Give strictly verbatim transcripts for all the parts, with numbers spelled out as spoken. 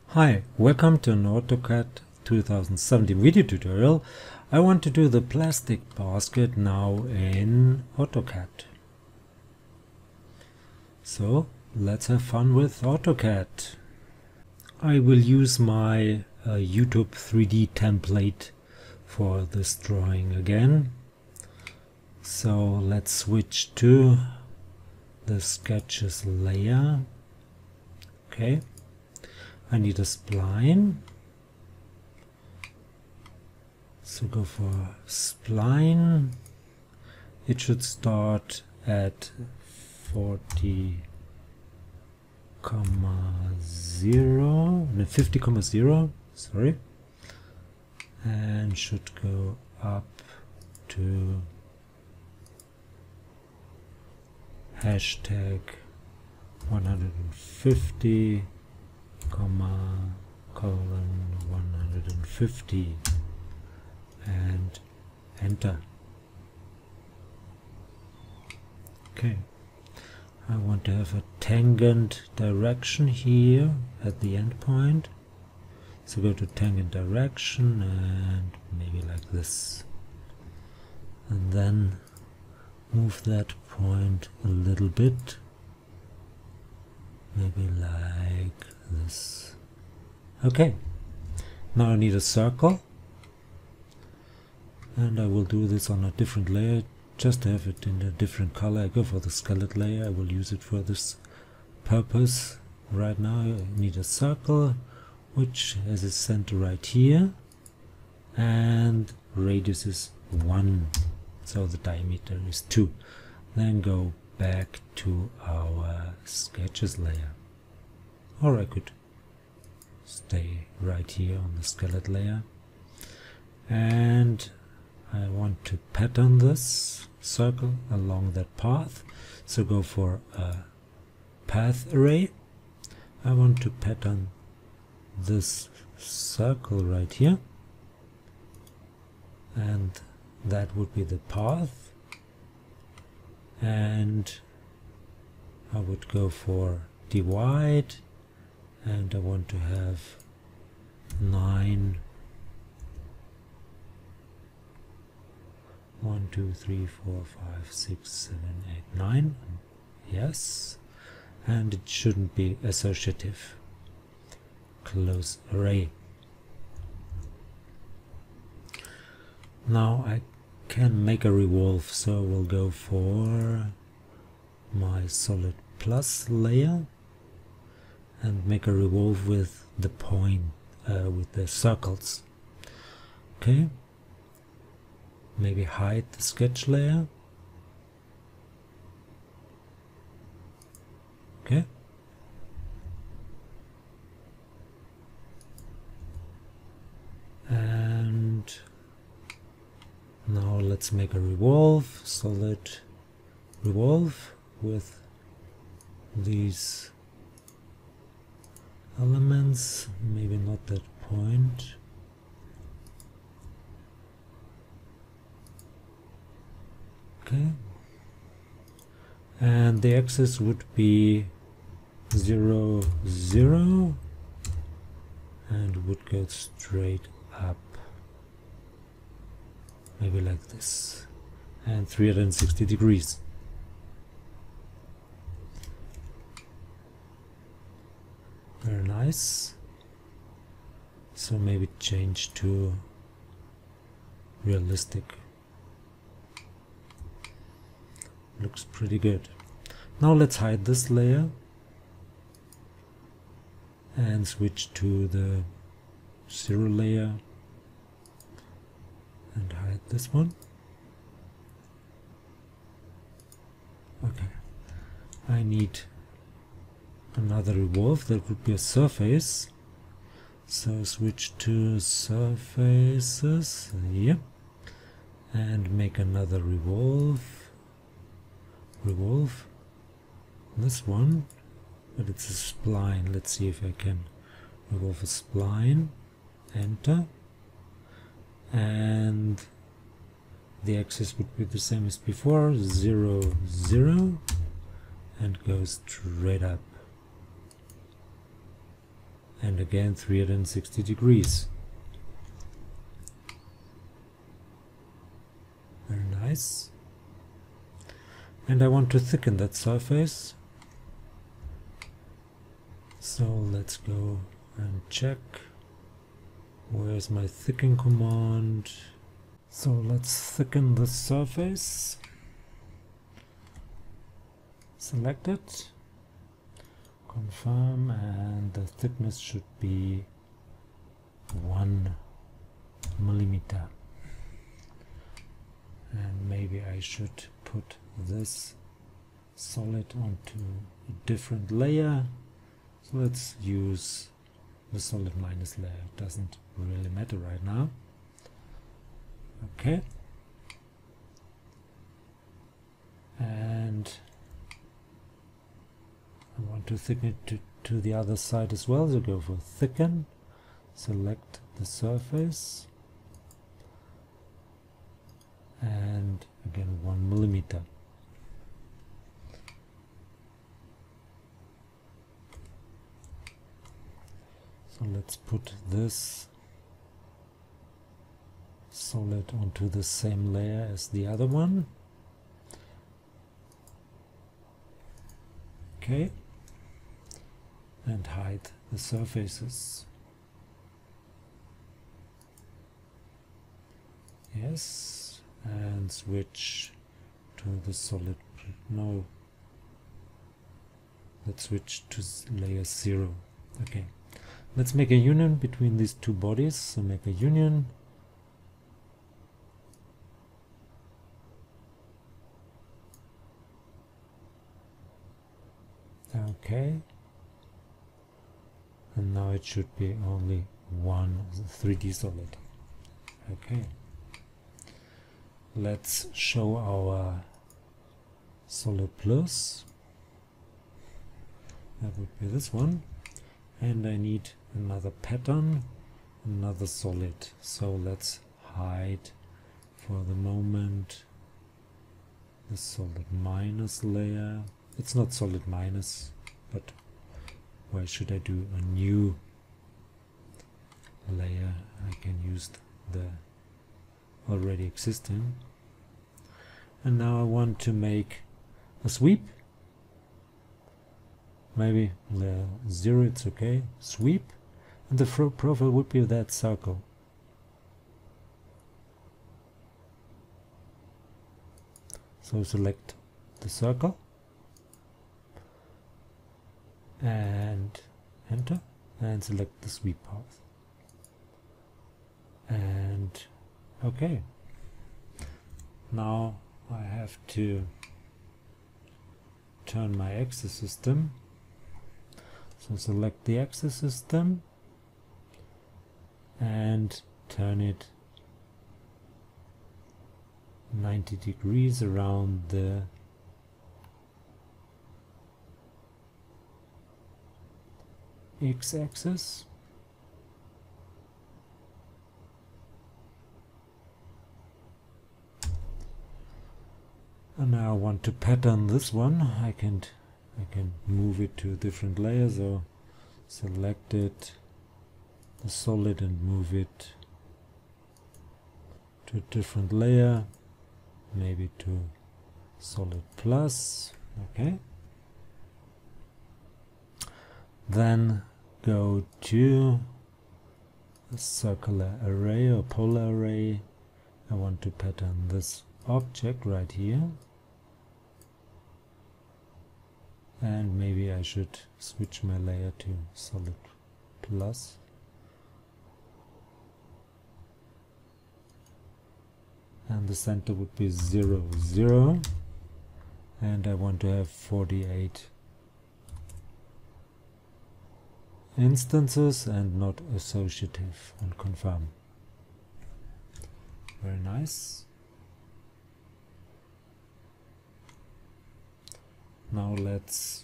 Hi, welcome to an AutoCAD two thousand seventeen video tutorial. I want to do the plastic basket now in AutoCAD. So let's have fun with AutoCAD. I will use my uh, YouTube three D template for this drawing again. So let's switch to the sketches layer. Okay. I need a spline, so go for spline. It should start at forty comma zero, no, fifty comma zero, sorry, and should go up to hashtag one hundred fifty comma colon one hundred fifty and enter. Okay, I want to have a tangent direction here at the end point, so go to tangent direction and maybe like this, and then move that point a little bit, maybe like this. Okay, now I need a circle, and I will do this on a different layer just to have it in a different color. I go for the skeleton layer. I will use it for this purpose. Right now I need a circle which has a center right here and radius is one, so the diameter is two. Then go back to our sketches layer. Or I could stay right here on the skeleton layer, and I want to pattern this circle along that path, so go for a path array. I want to pattern this circle right here, and that would be the path, and I would go for divide, and I want to have nine, one, two, three, four, five, six, seven, eight, nine. Yes, and it shouldn't be associative. Close array. Now I can make a revolve, so we'll go for my solid plus layer and make a revolve with the point, uh, with the circles. Okay, maybe hide the sketch layer. Okay, and now let's make a revolve, solid revolve with these elements, maybe not that point. Okay, and the axis would be zero, zero, and would go straight up, maybe like this, and three hundred sixty degrees. Very nice. So maybe change to realistic. Looks pretty good. Now let's hide this layer and switch to the zero layer and hide this one. Okay, I need another revolve. That would be a surface, so switch to surfaces here and make another revolve. Revolve this one, but it's a spline. Let's see if I can revolve a spline. Enter, and the axis would be the same as before, zero, zero, and go straight up. and again three hundred sixty degrees. Very nice. And I want to thicken that surface, so let's go and check where's my thicken command. So let's thicken the surface, select it, confirm, and the thickness should be one millimeter. And maybe I should put this solid onto a different layer. So let's use the solid minus layer. It doesn't really matter right now. Okay. And I want to thicken it to, to the other side as well. So go for thicken, select the surface, and again one millimeter. So let's put this solid onto the same layer as the other one. Okay, and hide the surfaces. Yes, and switch to the solid. No, let's switch to layer zero. Okay, let's make a union between these two bodies. So make a union. Okay, and now it should be only one three D solid. Okay, let's show our Solid Plus. That would be this one, and I need another pattern, another solid. So let's hide for the moment the solid minus layer. It's not solid minus, but why should I do a new layer? I can use the already existing. And now I want to make a sweep. Maybe layer zero, it's okay. Sweep, and the profile would be that circle. So select the circle and enter, and select the sweep path, and okay. Now I have to turn my axis system. So select the axis system and turn it ninety degrees around the x-axis. And now I want to pattern this one. I can I can move it to a different layer, so select it, the solid, and move it to a different layer, maybe to Solid Plus. Okay. Then go to a circular array or polar array. I want to pattern this object right here. And maybe I should switch my layer to Solid Plus. And the center would be zero, zero. And I want to have forty-eight instances and not associative, and confirm. Very nice. Now let's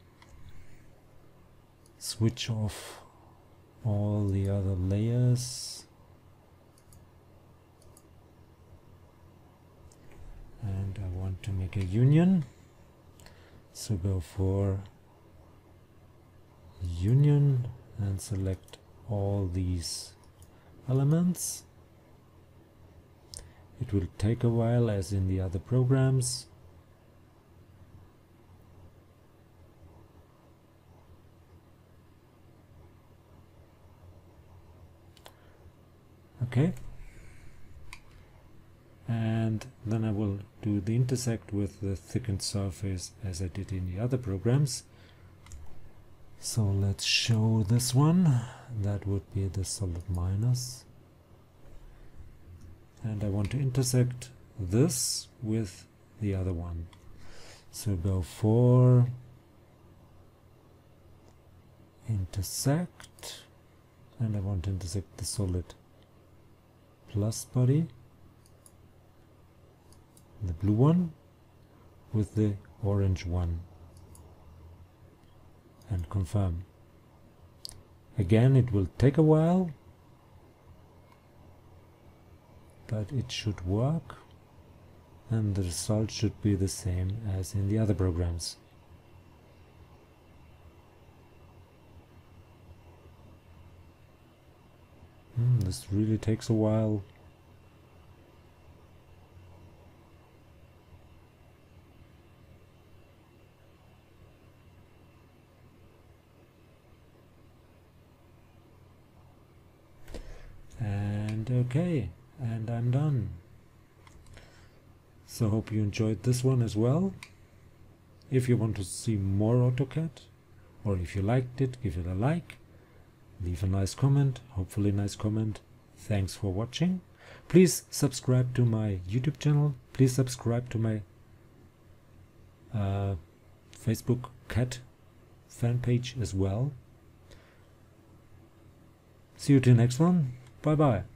switch off all the other layers and I want to make a union, so go for union and select all these elements. It will take a while as in the other programs. Okay, and then I will do the intersect with the thickened surface as I did in the other programs. So let's show this one. That would be the solid minus. And I want to intersect this with the other one. So go for intersect, and I want to intersect the solid plus body, the blue one, with the orange one, and confirm. Again, it will take a while, but it should work, and the result should be the same as in the other programs. Hmm, this really takes a while. And okay, and I'm done. So hope you enjoyed this one as well. If you want to see more AutoCAD, or if you liked it, give it a like. Leave a nice comment, hopefully a nice comment. Thanks for watching. Please subscribe to my YouTube channel. Please subscribe to my uh, Facebook C A D fan page as well. See you to the next one. Bye bye.